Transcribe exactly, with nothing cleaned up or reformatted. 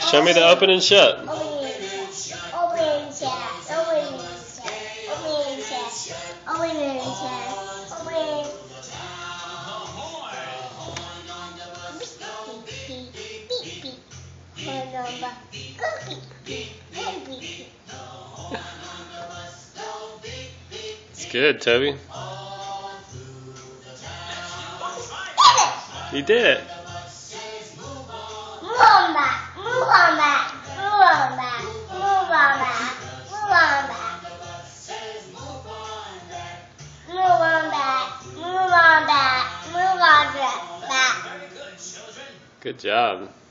Show me the open and shut. Open and shut. Open and shut. Open and shut. Open and shut. Open and shut. Open. Beep beep beep beep. Phone number. Go beep beep. Go beep beep. It's good, Toby. You did it. Move on back. Move on back. Move on back. Move on back. Move on back. Move on back. Move on back. Move on back. Good job.